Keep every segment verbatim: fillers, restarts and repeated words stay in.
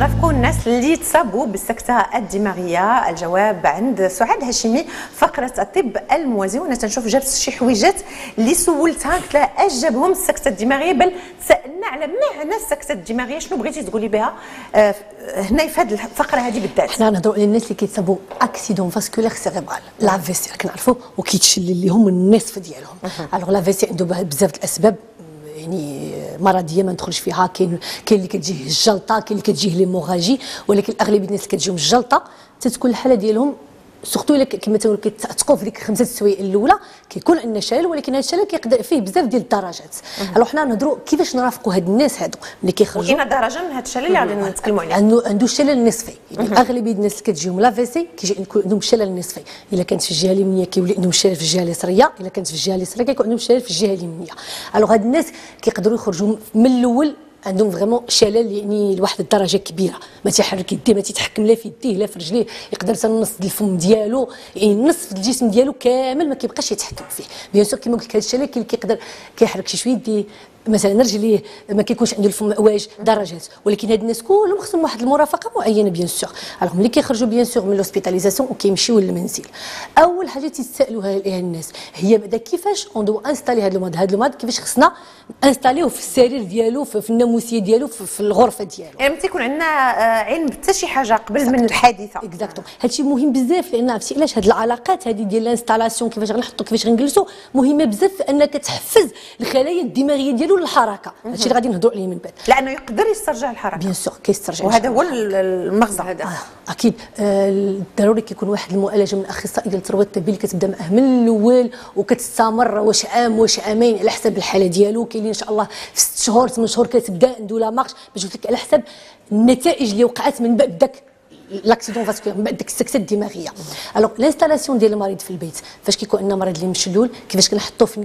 نرافقوا الناس اللي تصابوا بالسكتة الدماغية. الجواب عند سعاد هاشمي، فقرة الطب الموازي. وانا تنشوف جابت شي حويجات اللي سولتها قلت لها اش جابهم السكتة الدماغية، بل سالنا على معنى السكتة الدماغية، شنو بغيتي تقولي بها آه هنا في هذه الفقرة هذه بالذات. حنا نهضروا على الناس اللي كيتصابوا اكسيدون فاسكولير سيريبرال، لا في سي كنعرفوا وكيتشلل لهم النصف ديالهم. الوغ لا في سي عنده بزاف الاسباب يعني مرضيه ما ندخلش فيها. كاين كاين اللي كتجيه الجلطه، كاين اللي كتجيه ليموراجي، ولكن اغلبيه الناس اللي كتجيهم الجلطه تتكون الحاله ديالهم سورتو الا كما تنقول كتعتقوا في ديك خمسه السوايع الاولى كيكون عندنا شلل، ولكن هذا الشلل كيقدر فيه بزاف ديال الدرجات. الوغ حنا نهضروا كيفاش نرافقوا هاد الناس هادو ملي كيخرجوا. كاين درجه من هاد الشلل اللي غادي نتكلموا عليه. عنده عنده شلل نصفي، يعني اغلبيه الناس اللي كتجيهم لا في سي كيجي عندهم شلل نصفي. الا كانت في الجهه اليمنيه كيولي عندهم شلل في الجهه اليسريه، الا كانت في الجهه اليسريه كيكون عندهم شلل في الجهه اليمنيه. الوغ هاد الناس كيقدروا يخرجوا من الاول عندهم فريمون شلل يعني لواحد الدرجه كبيره، ما تيحرك يديه، ما تيتحكم لا في يديه لا في رجليه، يقدر حتى النص ديال الفم ديالو يعني نصف الجسم ديالو كامل ما كيبقاش يتحكم فيه. بيان سور كما قلت لك هذا الشلل كاين كيقدر كيحرك شي شويه يديه مثلا رجليه، ما كيكونش عنده الفم واج درجات، ولكن هاد الناس كلهم خصهم واحد المرافقه معينه بيان سور. الوغ ملي كيخرجوا بيان سور من لوسبيتاليزاسيون وكيمشيو للمنزل، اول حاجه تيسالوها ليها الناس هي بعدا كيفاش اون دو انستالي هاد المرض. هاد المرض كيفاش خصنا انستاليوه في السرير ديالو، في الناموسيه ديالو، في الغرفه ديالو. يعني ما تيكون عندنا علم حتى شي حاجه قبل من الحادثه. اكزاكتوم، هادشي مهم بزاف، لان عرفتي علاش هاد العلاقات هذه ديال الانستالاسيون كيفاش غنحطوا كيفاش غنجلسوا مهمه بزاف، انك تحفز الخلايا الدماغيه ديالو للحركه. هادشي اللي غادي نهضروا عليه من بعد، لانه يقدر يسترجع الحركه. بيان سور كيسترجع، وهذا هو المغزى. هذا آه اكيد. آه ضروري كيكون واحد المعالجه من اخصائي ديال التربيه الطبيه اللي كتبدا معاه من الاول وكتستمر واش عام واش عامين على حسب الحاله ديالو. كاين ان شاء الله في ست شهور ثمان شهور كتبدا عنده لا مارش، باش قلت لك على حسب النتائج اللي وقعت من بعد داك لاكسيدون فاسكولير، من بعد ديك السكته الدماغيه. الوغ لانستالاسيون ديال المريض في البيت، فاش كيكون عندنا مريض اللي مشلول كيفاش كنحطوه في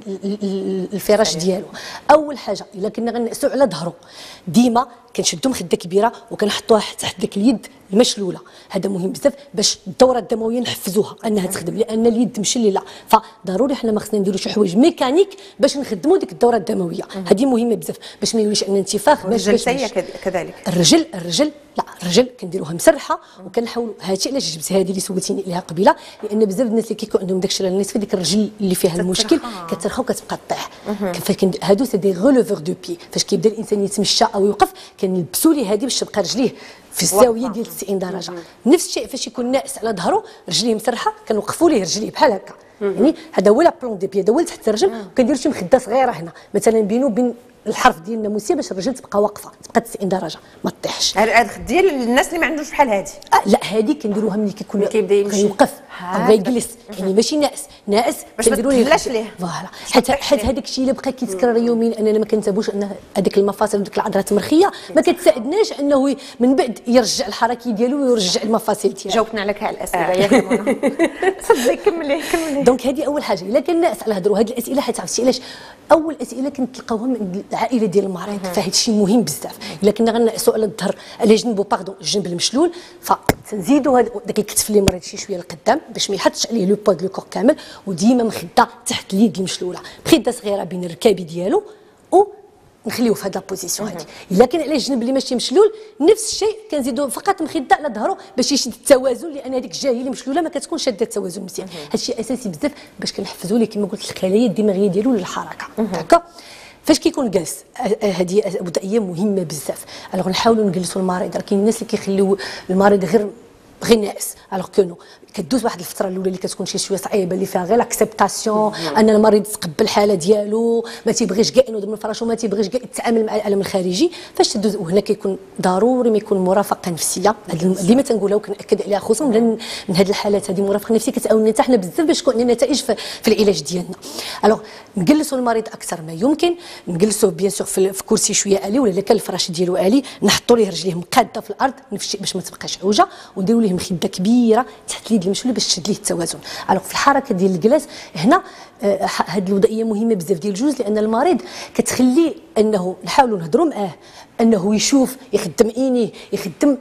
الفراش ديالو. اول حاجه الا كنا غنقسو على ظهره ديما كنشدو مخده كبيره وكنحطوها تحت ديك اليد المشلوله. هذا مهم بزاف باش الدوره الدمويه نحفزوها انها تخدم، لان اليد مشلله فضروري حنا ما خصنا نديرو شي حوايج ميكانيك باش نخدموا ديك الدوره الدمويه. هذه مهمه بزاف باش ما يوليش عندنا انتفاخ. باش الرجل كذلك الرجل الرجل لا الرجل كنديروها مسرحه وكنحاولوا. هادشي علاش جبت هذه اللي سولتيني عليها قبيله، لان بزاف الناس اللي كيكون عندهم داك الشلل النصفي ديك الرجل اللي فيها المشكل كترخى وكتبقى طيح. هادو سي دي غولوفور دو بي، فاش كيبدا الانسان يتمشى او يوقف كنلبسوا ليه هذه باش تبقى رجليه في الزاويه ديال تسعين درجه. نفس الشيء فاش يكون ناعس على ظهره رجليه مسرحه كنوقفوا ليه رجليه بحال هكا. يعني هذا هو لا بلون دي بي، هذا هو تحت الرجل، وكنديروا شي مخده صغيره هنا مثلا بينو بين الحرف ديال الناموسيه باش الرجل تبقى واقفه تبقى تسعين درجه ما تطيحش. هذا الخد ديال الناس اللي ما عندوش بحال هذه. آه لا هذه كنديروها ملي كيكون كيبدا يمشي يوقف او يجلس، يعني ماشي ناعس ناعس باش ما تهلاش ليه. فوالا حيت حيت هذاك الشيء اللي بقى كيتكرر يوميا اننا ما كنتبوش ان هذيك المفاصل وديك العضلات المرخيه ما كتساعدناش انه من بعد يرجع الحركه ديالو ويرجع المفاصل ديالو. جاوبنا على كاع الاسئله يا كمونه. تفضلي كملي كملي. دونك هذه اول حاجه. الا كان ناعس على هضروا هذه الاسئله حيت عرفتي علاش اول اسئله كنتلقاوها من العائله ديال المريض، فهاد الشيء مهم بزاف. الا كنا غنقصوا على الظهر على جنبه باردون الجنب المشلول فتنزيدوا داك الكتف اللي مريض شي شويه لقدام باش ما يحطش عليه لو بوا دو كور كامل، وديما مخده تحت اليد المشلوله مخده صغيره بين الركابي ديالو و نخليوه في هاد لابوزيسيون هادي. الا كان على الجنب اللي ماشي مشلول نفس الشيء كنزيدوا فقط مخده على ظهره باش يشد التوازن، لان هذيك الجهه اللي مشلوله ما كتكونش شاده التوازن مزيان. هادشي اساسي بزاف باش كنحفزوا ليه كما قلت الخلايا الدماغيه ديالو للحركه. هكا فاش كيكون جالس هذه بدائيه مهمه بزاف. الوغ نحاولوا نجلسوا المريض. راه كاين الناس اللي كيخليو المريض غير غير ناعس، الوغ كونو كدوز واحد الفتره الاولى اللي كتكون شي شويه صعيبه اللي فيها غير لاكسبتاسيون ان المريض يتقبل الحاله ديالو، ما تيبغيش كاع ينوض من الفراش وما تيبغيش كاع يتعامل مع الالم الخارجي. فاش تدوز وهنا كيكون ضروري ما يكون مرافقه نفسيه. اللي ما تنقولها وكناكد عليها خصوصا من من هذه الحالات هذه مرافقه نفسيه كتعاوننا حتى حنا بزاف باش تكون عندنا نتائج في, في العلاج ديالنا. الوغ نجلسوا المريض اكثر ما يمكن، نجلسوه بيان سور في, في كرسي شويه عالي ولا كان الفراش ديالو عالي، نحطوا ليه رجليه مقاده في الارض نفس الشيء باش ما تبقاش عوجه، ونديروا ليه مخده كبيره تحت اليد المشلوله باش تشد ليه التوازن. الوغ في الحركه ديال الجلاس هنا هذه الوضعيه مهمه بزاف ديال الجوج، لان المريض كتخليه انه نحاولوا نهضروا معاه انه يشوف يخدم عينيه يخدم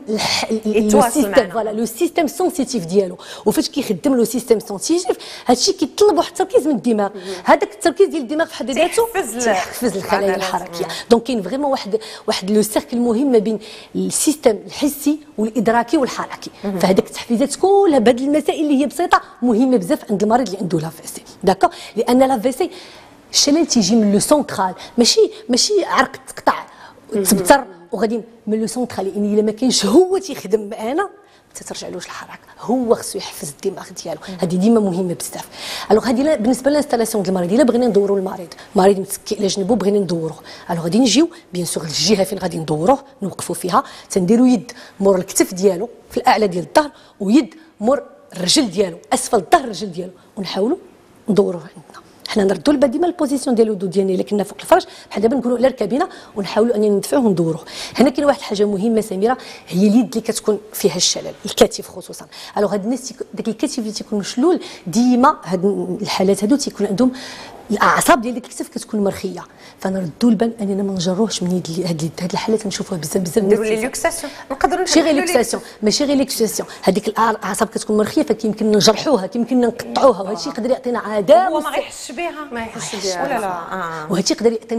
لو سيستيم فوالا لو سيستيم سونسيتيف ديالو، وفاش كيخدم لو سيستيم سونسيتيف هادشي كيطلب واحد التركيز من الدماغ، هذاك التركيز ديال الدماغ في حد ذاته تيحفز الخلايا الحركيه. دونك كاين فريمون واحد واحد لو سيركل مهم ما بين السيستيم الحسي والادراكي والحركي، فهذاك التحفيزات كلها بهذه المسائل اللي هي بسيطه مهمه بزاف عند المريض اللي عنده لافيسي. داكور، لان لافيسي الشلل تيجي من لو سونترال، ماشي ماشي عرق تقطع تبتر وغادي من لو سونترال، لان الا ما كاينش هو تيخدم معانا ما تترجعلوش الحركه، هو خصو يحفز الدماغ ديالو، هذه ديما مهمه بزاف. الوغ هذه بالنسبه للانستالاسيون ديال المريض، الا بغينا ندوروا المريض المريض متكي على جنبو بغينا ندوروه، الوغ غادي نجيو بيان سور للجهه فين غادي ندوروه نوقفوا فيها، تنديروا يد مور الكتف ديالو في الاعلى ديال الظهر، ويد مور الرجل ديالو اسفل الظهر الرجل ديالو، ونحاولوا ندوروه عندنا. حنا نردوا البال ديما البوزيسيون ديال الودو ديالنا اللي كنا فوق الفرش، بحال دابا نكونوا على ركابينا ونحاولوا اننا ندفعوه وندوروه. هنا كاين واحد الحاجه مهمه سميره، هي اليد اللي كتكون فيها الشلل، الكتف خصوصا. الوغ هاد الناس داك الكتف اللي تيكون مشلول ديما هاد الحالات هادو تيكون عندهم الاعصاب ديال ديك الكتف كتكون مرخيه، فنردوا البال اننا ما نجروهش من يد هاد اليد. هاد الحالات كنشوفوها بزاف بزاف نديروا لي لوكساسيون، نقدروا ماشي غير لوكساسيون ماشي غير لوكساسيون، هذيك الاعصاب كتكون مرخيه فكيمكن نجرحوها كيمكن نقطعوها، وهذا الشيء يقدر يعطينا عذاب هو ما غيحسش بها ما يحسش بها ولا لا آه. وهذا الشيء يقدر يعطينا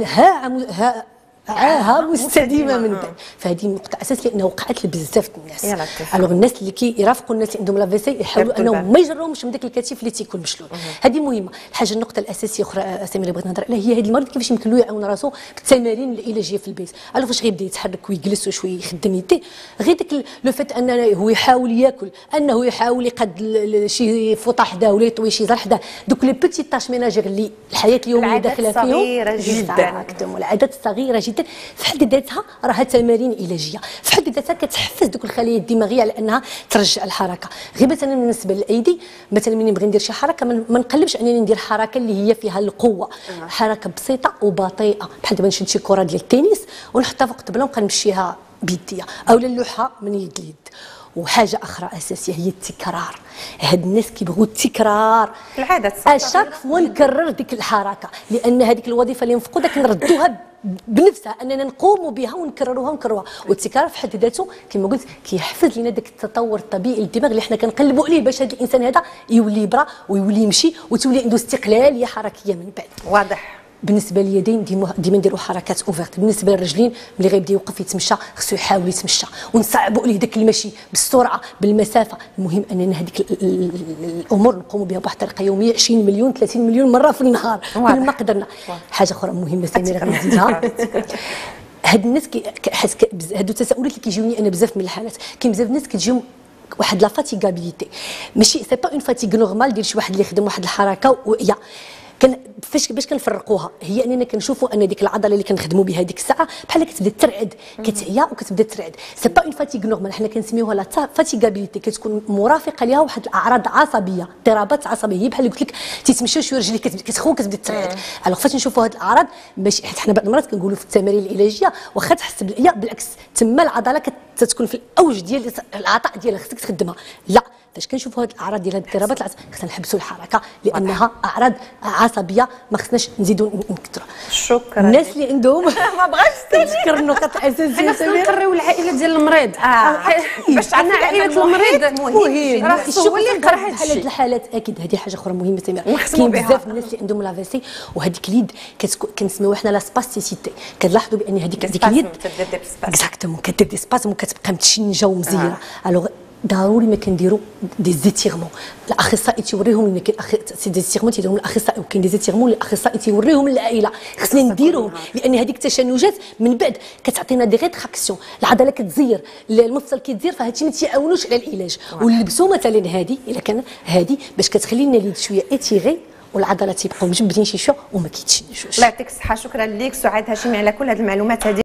ها عاهه مستديمه من بعد، فهذه نقطه اساس لانه وقعت لبزاف الناس. الوغ الناس اللي كيرافقوا الناس اللي عندهم لافيسي يحاولوا انهم ما يجروهمش من داك الكتف اللي تيكون مشلول، هذه مهمه. الحاجه النقطه الاساسيه اخرى سميره بغيت نهضر عليها هي هذا المريض كيفاش يمكن له يعاون راسو بالتمارين العلاجيه في البيت. الوغ فاش غيبدا يتحرك ويجلس وشويه يخدم يديه، غير داك لو فات انه هو يحاول ياكل، انه يحاول يقاد شي فوطه حداه ولا يطوي شي زر حداه، دوك لي بوتي تاش ميناجير اللي الحياه اليوميه داخله فيهم صغيره جدا، العادات الصغيره جدا في حد راها تمارين علاجيه في حد ذاتها كتحفز دوك الخلايا الدماغيه على انها ترجع الحركه. غير مثلا بالنسبه للايدي، مثلا ملي نبغي ندير شي حركه ما نقلبش انني ندير حركه اللي هي فيها القوه، حركه بسيطه وبطيئه، بحال دابا نشد شي كره ديال التنس ونحطها فوق الطبله ونبقى نمشيها بيديا، او اللوحه من يد ليد. وحاجه اخرى اساسيه هي التكرار، هاد الناس كيبغوا التكرار، العادات اشاك فوا نكرر ديك الحركه، لان هذيك الوظيفه اللي مفقوده كنردوها بنفسها، اننا نقوموا بها ونكرروها ونكرروها. والتكرار في حد ذاته كما قلت كيحفز لنا داك التطور الطبيعي للدماغ اللي حنا كنقلبوا عليه باش هذا الانسان هذا يولي يبرى ويولي يمشي وتولي عنده استقلاليه حركيه من بعد. واضح. بالنسبه لليدين ديما ديما نديروا حركات اوفرت. بالنسبه للرجلين ملي غيبدا يوقف يتمشى خصو يحاول يتمشى ونصعبوا عليه داك المشي بالسرعه بالمسافه. المهم اننا هذيك الامور نقوموا بها بواحد الطريقه يوميه عشرين مليون ثلاثين مليون مره في النهار كل ما قدرنا. حاجه اخرى مهمه سميره غنزيدها، هاد الناس كيحس هادو التساؤلات اللي كيجيوني انا بزاف من الحالات، كاين بزاف الناس كتجيهم واحد لا فاتيغابيليتي، ماشي سي با اون فاتيغ نورمال ديال شي واحد اللي يخدم واحد الحركه ويا كان فاش باش كنفرقوها هي اننا كنشوفوا ان ديك العضله اللي كنخدموا بها ديك الساعه بحال كتبدا ترعد كتعيا وكتبدا ترعد. سي با اون فاتيغ نورمال، حنا كنسميوها لا فاتيغابيليتي، كتكون مرافقه ليها واحد الاعراض عصبيه، اضطرابات عصبيه، هي بحال اللي قلت لك تيتمشى شويه رجليك كتخون كتبدا ترعد. الوغ فاش نشوفوا هذه الاعراض ماشي حيت حنا بعض المرات كنقولوا في التمارين العلاجيه واخا تحس بالعيا بالعكس تما العضله كتكون في الاوج ديال العطاء ديالها خصك تخدمها. لا، فاش كنشوفوا هذه الاعراض ديال الاضطرابات العصبيه خصنا نحبسوا الحركه لانها اعراض عصبيه ما خصناش نزيدوا نكثروا. شكرا. الناس اللي عندهم ما بغاش تذكر النقط الاساسيه خصنا نقريو العائله ديال المريض باش عندنا عائله المريض مهم راه هو اللي يقرا هذا الشيء. الحالات اكيد هذه حاجه اخرى مهمه سميره، كاين بزاف الناس اللي عندهم لافيسي وهذيك اليد كنسميوها حنا لا سباستيسيتي، كنلاحظوا بان هذيك هذيك اليد اكزاكتومون كدير دي سباسم وكتبقى متشنجه ومزيره. الوغ ضروري ما كنديروا دي زيتيرمون، الاخصائي تيوريهم لنا كاين سي دي زيتيرمون تيديرهم الاخصائي وكاين دي زيتيرمون الاخصائي تيوريهم للعائله، خصنا نديروهم لان هذيك التشنجات من بعد كتعطينا دي ريتراكسيون، العضله كتزير المفصل كيتزير، فهادشي ما تيعاونوش على العلاج. ونلبسوا مثلا هذه الا كان هذه باش كتخلي لنا اليد شويه اتيغي والعضلات تيبقاو مجبدين شي شويه وما كيتشنجوش. الله يعطيك الصحه. شكرا لك سعاد هاشمي على كل هذه المعلومات هذه.